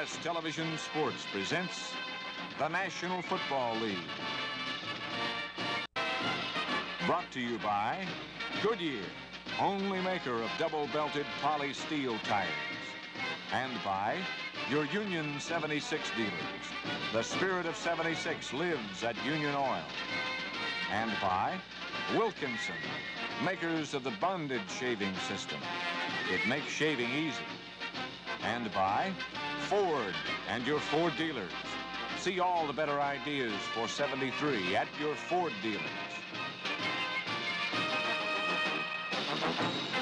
CBS Television Sports presents the National Football League. Brought to you by Goodyear, only maker of double-belted poly-steel tires. And by your Union 76 dealers. The spirit of 76 lives at Union Oil. And by Wilkinson, makers of the bonded shaving system. It makes shaving easy. And by Ford and your Ford dealers. See all the better ideas for 73 at your Ford dealers.